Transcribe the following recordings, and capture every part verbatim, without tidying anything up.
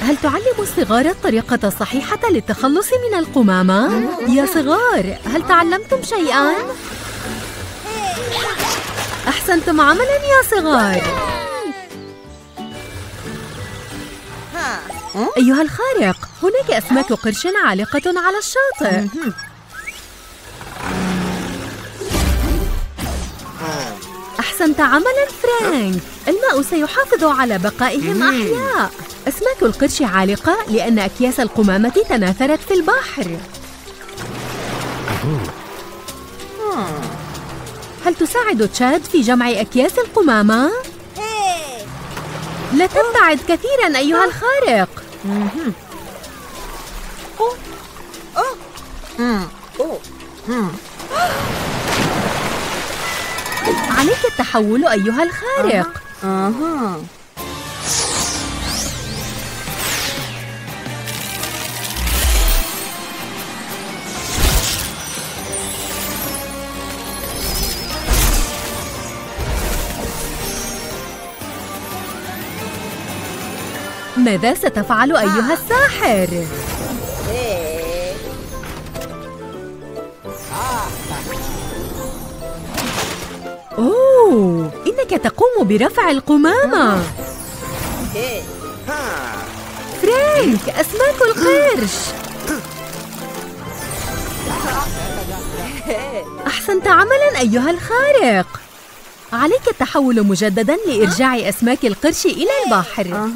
هل تعلم الصغار الطريقة الصحيحة للتخلص من القمامة؟ يا صغار، هل تعلمتم شيئاً؟ أحسنتم عملاً يا صغار. أيها الخارق، هناك أسماك قرش عالقة على الشاطئ. أحسنت عملاً فرانك. الماء سيحافظ على بقائهم أحياء. أسماك القرش عالقة لأن أكياس القمامة تناثرت في البحر. هل تساعد تشاد في جمع أكياس القمامة؟ لا تبتعد كثيراً أيها الخارق. عليك التحول أيها الخارق. أها. ماذا ستفعل أيها الساحر؟ أوه، إنك تقوم برفع القمامة. فرانك، أسماك القرش. أحسنت عملاً أيها الخارق. عليك التحول مجدداً لإرجاع أسماك القرش إلى البحر.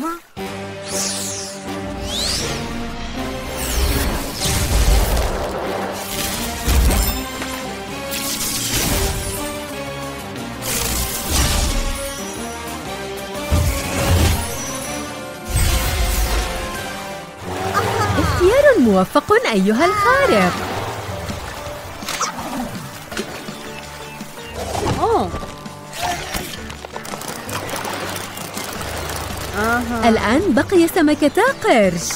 اختيار موفق أيها الخارق. أوه. الآن بقي سمكتا قرش.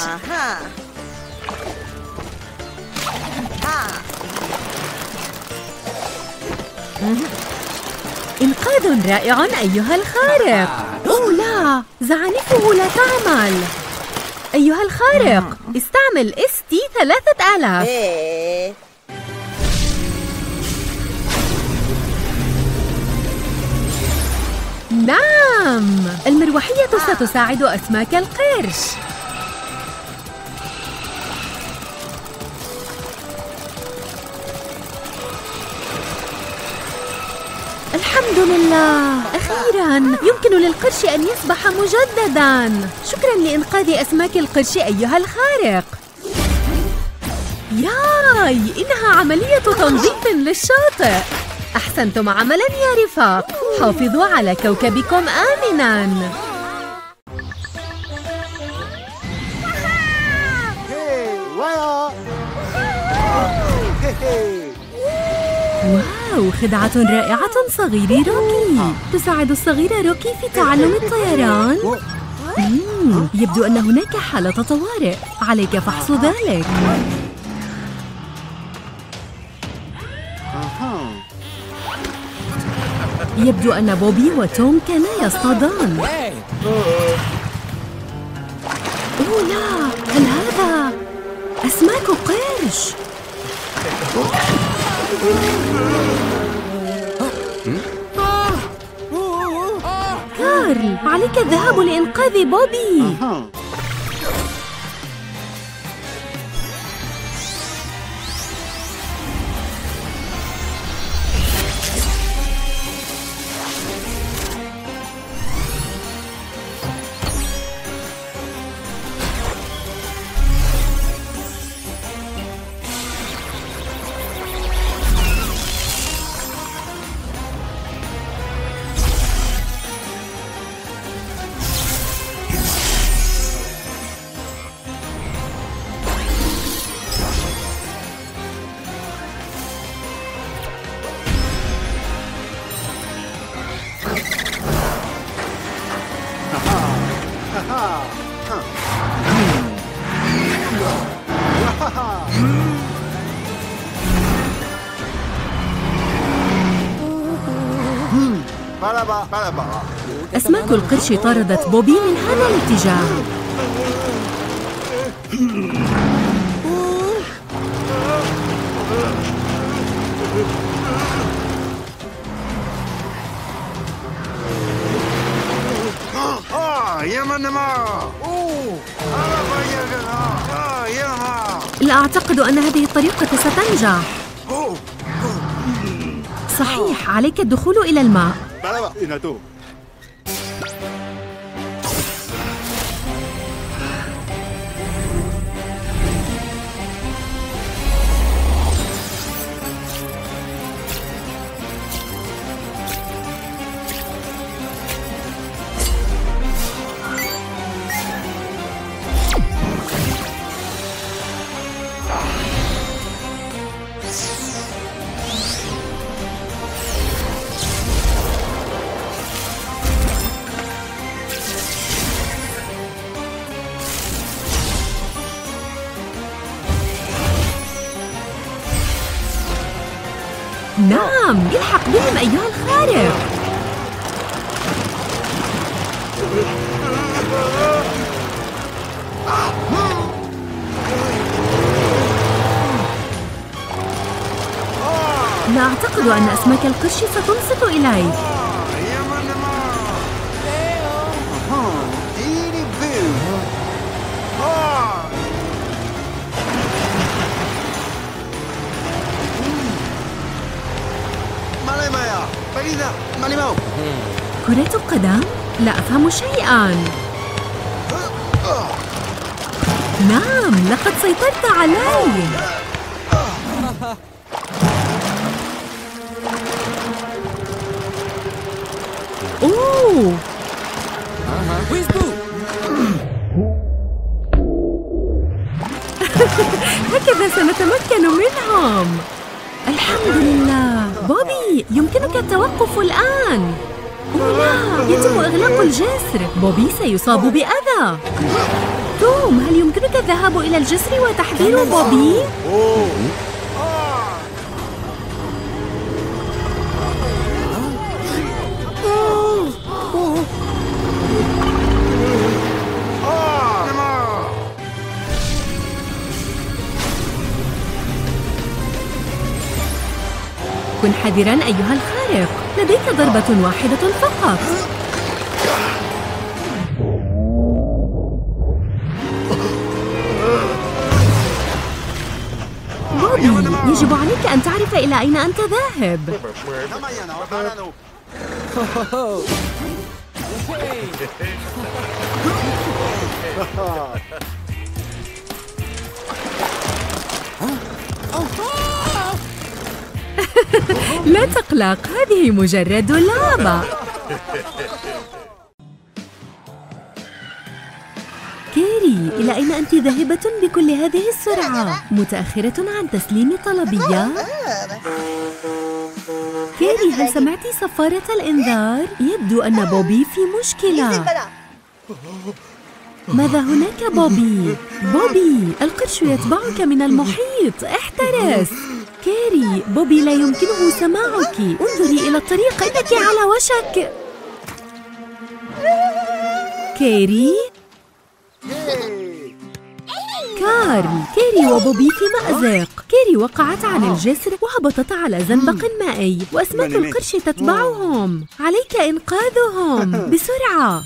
إنقاذ رائع أيها الخارق. أوه لا، زعانفه لا تعمل. أيها الخارق، استعمل إس تي ثلاثة آلاف. نعم، المروحية ستساعد أسماك القرش. الحمد لله، أخيراً يمكن للقرش أن يسبح مجدداً. شكراً لإنقاذ أسماك القرش أيها الخارق. ياي، إنها عملية تنظيف للشاطئ. أحسنتم عملاً يا رفاق. حافظوا على كوكبكم آمناً. واو، خدعة رائعة صغيري روكي. تساعد الصغير روكي في تعلم الطيران. مم. يبدو أن هناك حالة طوارئ، عليك فحص ذلك. يبدو أن بوبي وتوم كانا يصطادان. أوه لا، هل هذا أسماك قرش؟ كارل، عليك الذهاب لإنقاذ بوبي. أسماك القرش طاردت بوبي من هذا الاتجاه. لا أعتقد أن هذه الطريقة ستنجح. صحيح، عليك الدخول إلى الماء. نعم، الحق بهم أيها الخارق. لا أعتقد أن أسماك القرش ستنصت إليك. كرة قدم؟ لا أفهم شيئاً. نعم، لقد سيطرت علي. أوه. هكذا سنتمكن منهم. الحمد لله. بوبي، يمكنك التوقف الآن. أوه لا، يتم إغلاق الجسر. بوبي سيصاب بأذى. توم، هل يمكنك الذهاب إلى الجسر وتحذير بوبي؟ كن حذراً أيها الخارق، لديك ضربة واحدة فقط. بوبي، يجب عليك أن تعرف إلى أين أنت ذاهب. لا تقلق، هذه مجرد لعبة. كيري، إلى أين أنت ذاهبة بكل هذه السرعة؟ متأخرة عن تسليم طلبية؟ كيري، هل سمعتِ صفارة الإنذار؟ يبدو أن بوبي في مشكلة. ماذا هناك بوبي؟ بوبي، القرش يتبعك من المحيط، احترس. كيري، بوبي لا يمكنه سماعك. انظري إلى الطريق، إنك على وشك. كيري؟ كارل، كيري وبوبي في مأزق. كيري وقعت عن الجسر وهبطت على زنبق مائي، وأسماك القرش تتبعهم. عليك إنقاذهم بسرعة.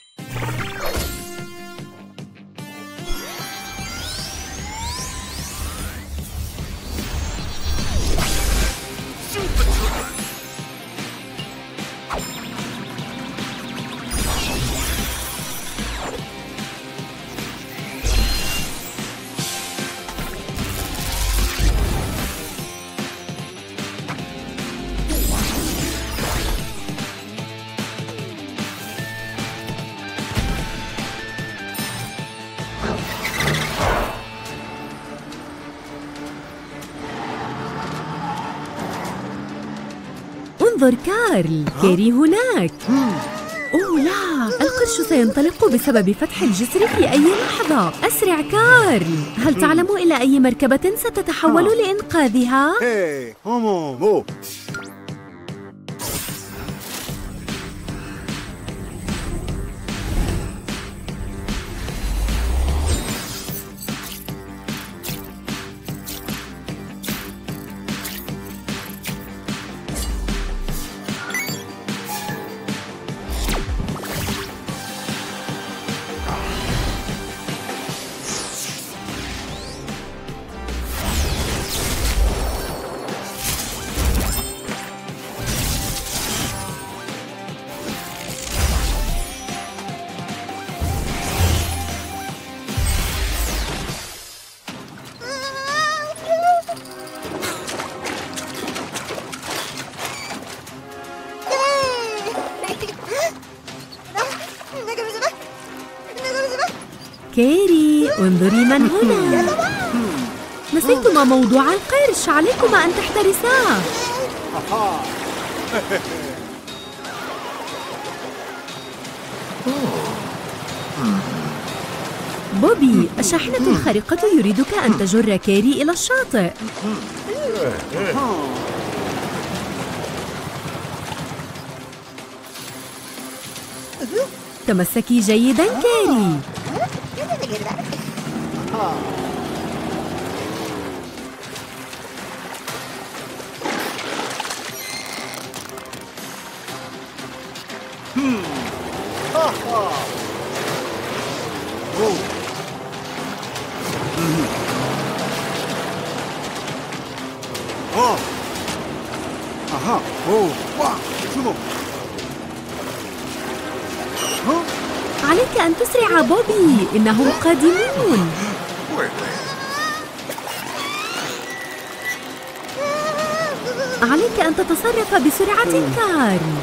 انظر كارل، كيري هناك. أوه لا، القرش سينطلق بسبب فتح الجسر في أي لحظة. أسرع كارل، هل تعلم إلى أي مركبة ستتحول لإنقاذها؟ كيري، انظري من هنا. نسيتما موضوع القرش، عليكما أن تحترساه. بوبي، الشاحنة الخارقة يريدك أن تجر كيري إلى الشاطئ. تمسكي جيداً كيري. عليك أن تسرع بوبي، إنهم قادمون. عليك أن تتصرف بسرعة كارل.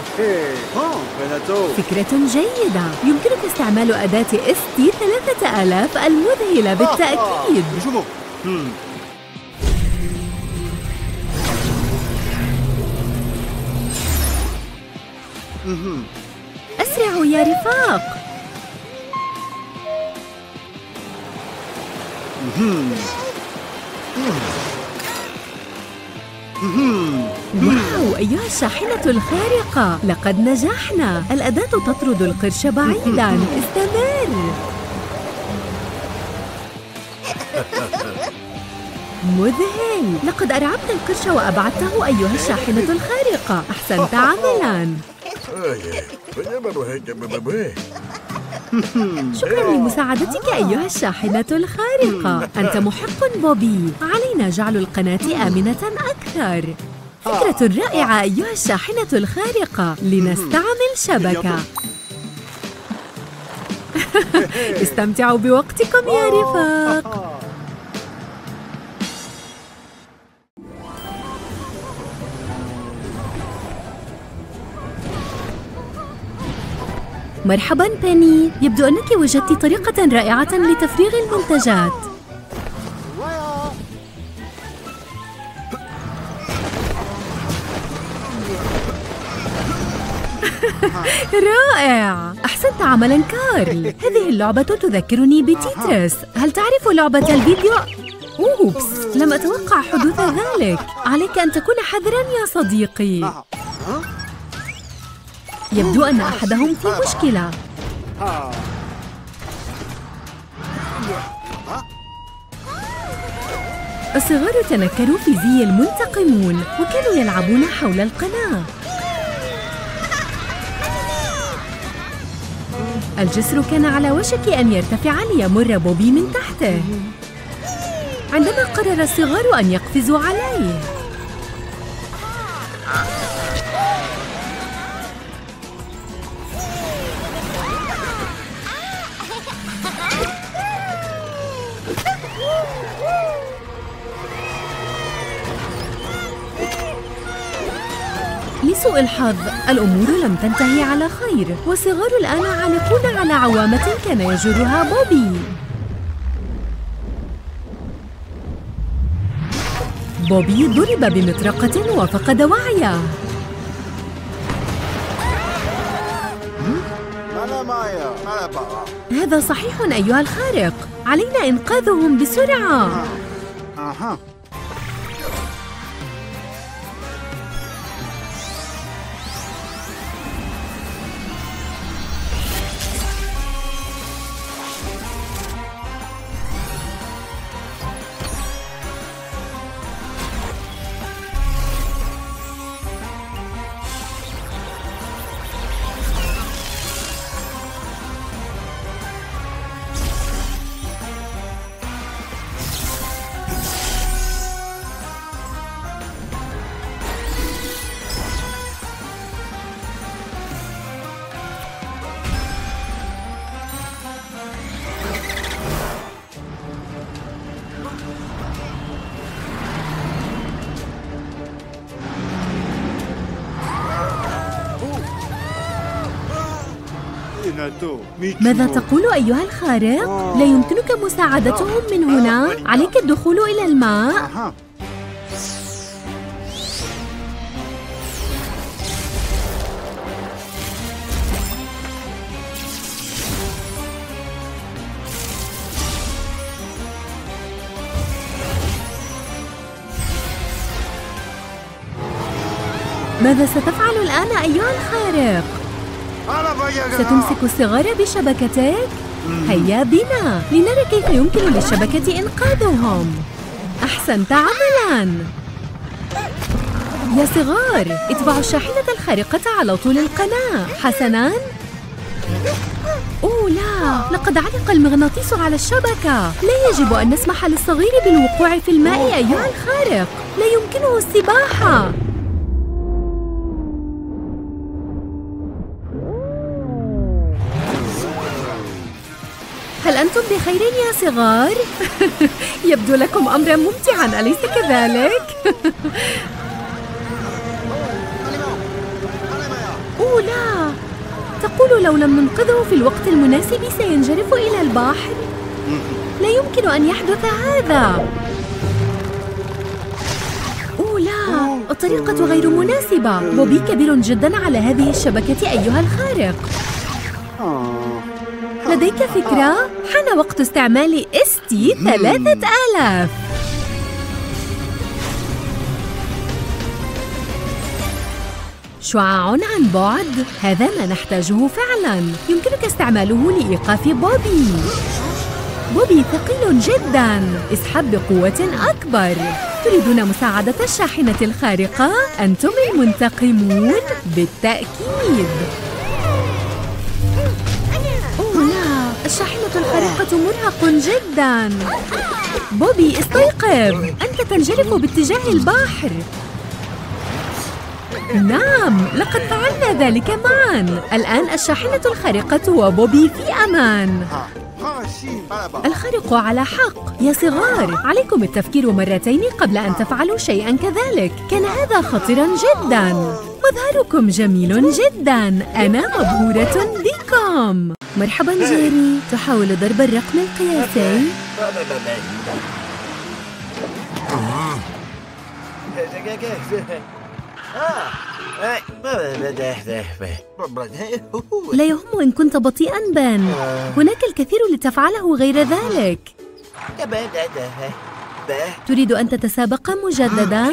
فكرة جيدة، يمكنك استعمال أداة إس تي ثلاثة آلاف المذهلة بالتأكيد. أسرعوا يا رفاق. واو، أيها الشاحنة الخارقة، لقد نجحنا. الأداة تطرد القرش بعيداً. استمر. مذهل، لقد أرعبت القرش وأبعدته أيها الشاحنة الخارقة. أحسنت عملاً. شكراً لمساعدتك أيها الشاحنة الخارقة. أنت محق بوبي. علينا جعل القناة آمنة أكثر. فكرة رائعة أيها الشاحنة الخارقة. لنستعمل شبكة. استمتعوا بوقتكم يا رفاق. مرحباً بيني، يبدو أنك وجدت طريقة رائعة لتفريغ المنتجات. رائع، أحسنت عملاً كارل. هذه اللعبة تذكرني بتيترس. هل تعرف لعبة الفيديو؟ أوبس، لم أتوقع حدوث ذلك. عليك أن تكون حذراً يا صديقي. يبدو أن أحدهم في مشكلة. الصغار تنكروا في زي المنتقمون وكانوا يلعبون حول القناة. الجسر كان على وشك أن يرتفع ليمر بوبي من تحته. عندما قرر الصغار أن يقفزوا عليه. لسوء الحظ الأمور لم تنتهي على خير، والصغار الآن عالقون على عوامة كان يجرها بوبي. بوبي ضرب بمطرقة وفقد وعيه. هذا صحيح أيها الخارق، علينا إنقاذهم بسرعة. ماذا تقول أيها الخارق؟ لا يمكنك مساعدتهم من هنا؟ عليك الدخول إلى الماء. ماذا ستفعل الآن أيها الخارق؟ ستمسك الصغار بشبكتك؟ هيا بنا لنرى كيف يمكن للشبكة إنقاذهم. أحسنت عملاً. يا صغار، اتبعوا الشاحنة الخارقة على طول القناة. حسناً؟ أوه لا، لقد علق المغناطيس على الشبكة. لا يجب أن نسمح للصغير بالوقوع في الماء أيها الخارق. لا يمكنه السباحة. هل أنتم بخير يا صغار؟ يبدو لكم أمراً ممتعاً، أليس كذلك؟ أوه لا، تقول لو لم ننقذه في الوقت المناسب سينجرف إلى البحر؟ لا يمكن أن يحدث هذا. أوه لا، الطريقة غير مناسبة. بوبي كبير جداً على هذه الشبكة أيها الخارق. لديك فكرة؟ حان وقت استعمال إستي ثلاثة آلاف. شعاع عن بعد، هذا ما نحتاجه فعلاً. يمكنك استعماله لإيقاف بوبي. بوبي ثقيل جداً، اسحب بقوة أكبر. تريدون مساعدة الشاحنة الخارقة؟ أنتم المنتقمون بالتأكيد. الشاحنة الخارقة مرهق جداً. بوبي استيقظ، أنت تنجرف باتجاه البحر. نعم، لقد فعلنا ذلك معاً. الآن الشاحنة الخارقة وبوبي في أمان. الخارق على حق. يا صغار، عليكم التفكير مرتين قبل أن تفعلوا شيئاً كذلك. كان هذا خطيراً جداً. مظهركم جميل جداً. أنا مبهورة بكم. مرحباً جيري، تحاول ضرب الرقم القياسي؟ لا يهم إن كنت بطيئاً بن. هناك الكثير لتفعله غير ذلك. تريد أن تتسابق مجدداً؟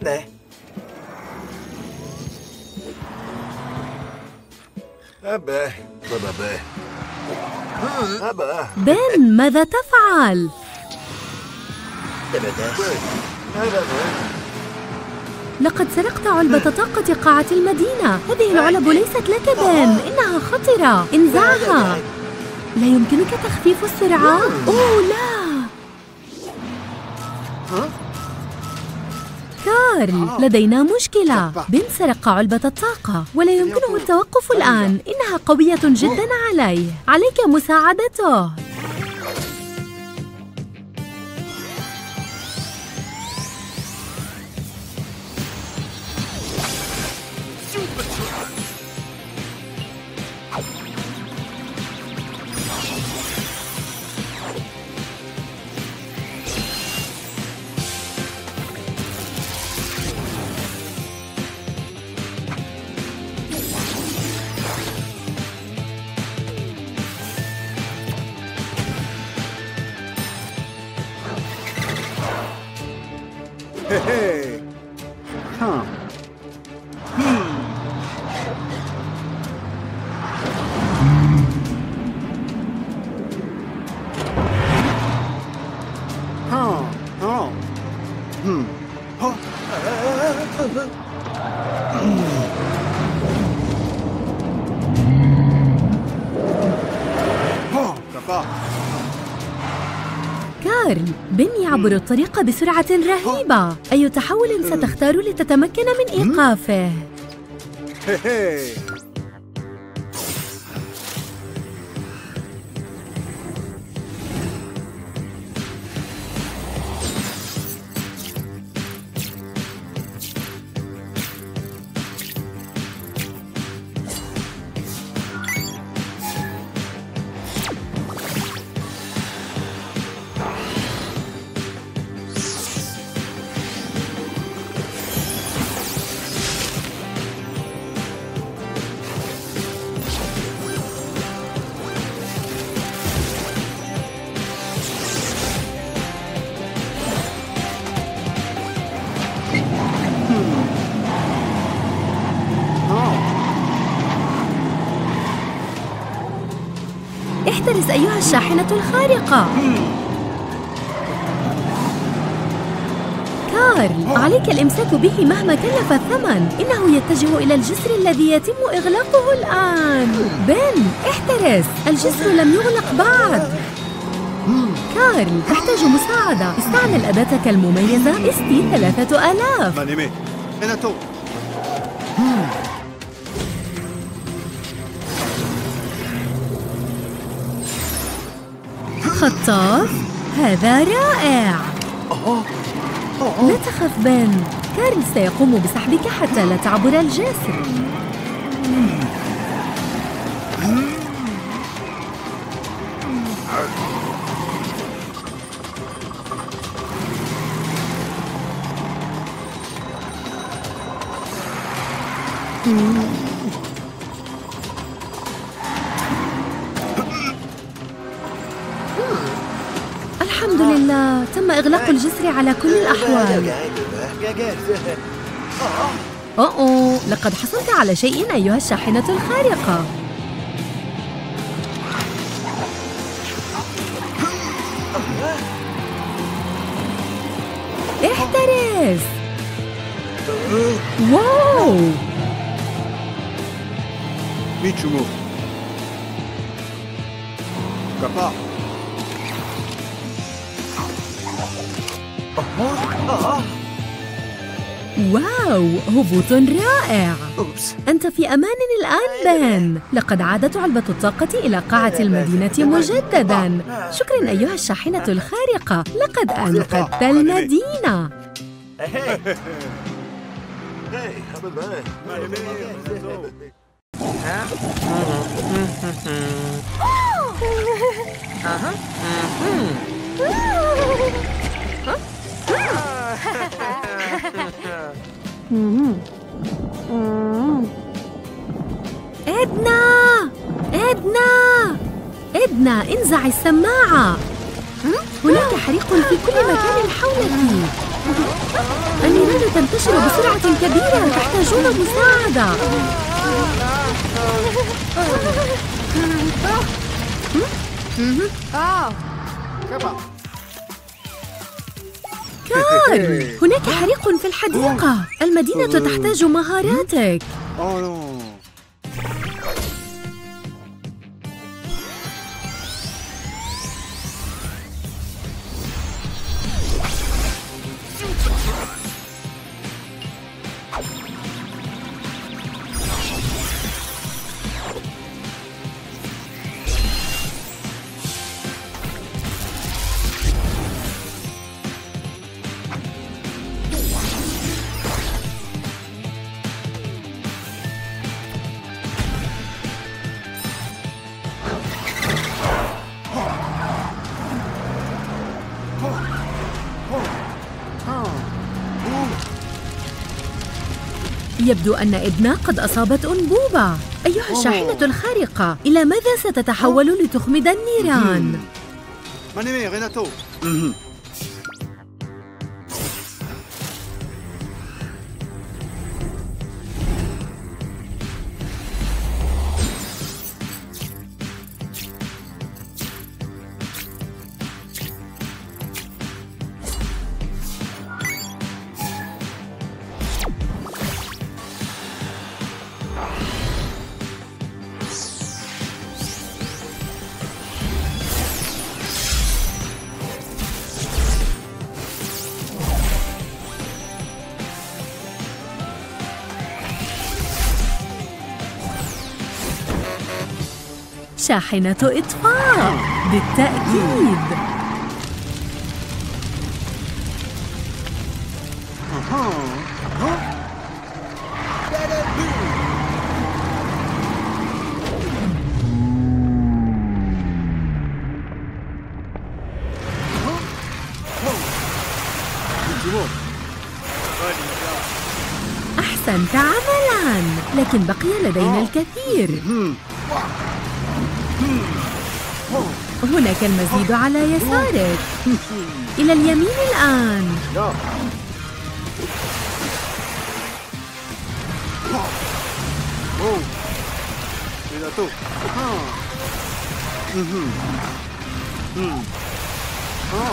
بن، ماذا تفعل؟ لقد سرقت علبة طاقة قاعة المدينة. هذه العلب ليست لك بن، إنها خطرة. انزعها. لا يمكنك تخفيف السرعة؟ أوه لا. كارل، لدينا مشكلة. بن سرق علبة الطاقة ولا يمكنه التوقف الآن. إنها قوية جداً عليه. عليك مساعدته. Hey! Huh. Hmm. Huh. Oh. Hmm. Oh. Oh, papa. كارل، بن يعبر الطريق بسرعة رهيبة. أي تحول ستختار لتتمكن من إيقافه؟ احترس أيها الشاحنة الخارقة. كارل، عليك الإمساك به مهما كلف الثمن. إنه يتجه إلى الجسر الذي يتم إغلاقه الآن. بن، احترس، الجسر لم يغلق بعد. كارل، تحتاج مساعدة. استعمل أداتك المميزة إس تي ثلاثة آلاف. مانيمي ريناتو. خطاف، هذا رائع. لا تخف بن، كارل سيقوم بسحبك حتى لا تعبر الجسر. الحمد لله، تم إغلاق الجسر على كل الأحوال. أوه، لقد حصلت على شيء أيها الشاحنة الخارقة. احترس. واو. ميتشومو. كابا. واو، هبوط رائع. أنت في أمان الآن بن. لقد عادت علبة الطاقة إلى قاعة المدينة مجدداً. شكراً أيها الشاحنة الخارقة، لقد أنقذت المدينة. إدنا، إدنا، إدنا، انزع السماعة. هناك حريق في كل مكان حولك. النيران تنتشر بسرعة كبيرة، تحتاجون مساعدة. كارل، هناك حريق في الحديقة. المدينة تحتاج مهاراتك. يبدو أن إدنا قد أصابت أنبوبة. أيها الشاحنة الخارقة، إلى ماذا ستتحول لتخمد النيران؟ مانيمي ريناتو. شاحنة إطفاء بالتأكيد. أحسنت عملاً، لكن بقي لدينا الكثير. هناك المزيد على يسارك. إلى اليمين الآن. Renato. Ah. Mhm. Hmm. Ah.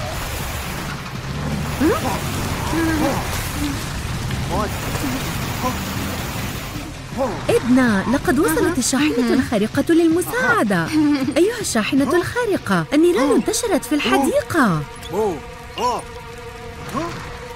إدنا، لقد وصلت الشاحنة الخارقة للمساعدة. أيها الشاحنة الخارقة، النيران انتشرت في الحديقة. Oh. Oh. Huh?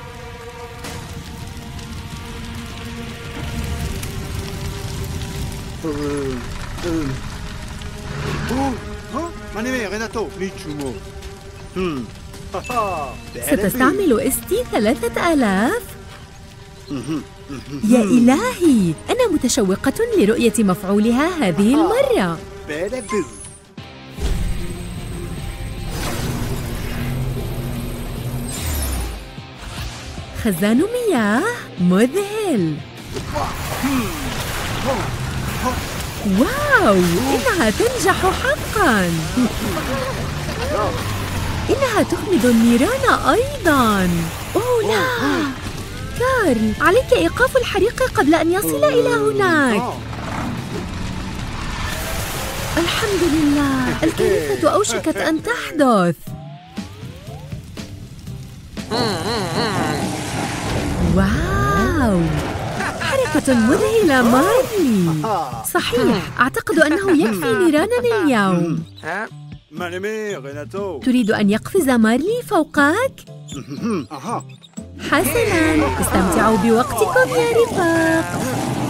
Euh, euh. Oh, huh? Manime, Renato, Michumo. Hmm. Haha. ستستعمل إستي ثلاثة آلاف؟ يا إلهي، أنا متشوقة لرؤية مفعولها هذه المرة. Badabu. خزان مياه مذهل. واو، إنها تنجح حقاً. إنها تخمد النيران أيضاً. أوه لا، كارل، عليك إيقاف الحريق قبل أن يصل إلى هناك. الحمد لله، الكارثة أوشكت أن تحدث. واو، حركة مذهلة مارلي. صحيح، أعتقد أنه يكفي نيرانا اليوم. Manime, Renato. تريد أن يقفز مارلي فوقك؟ Aha. حسناً، استمتعوا بوقتكم يا رفاق.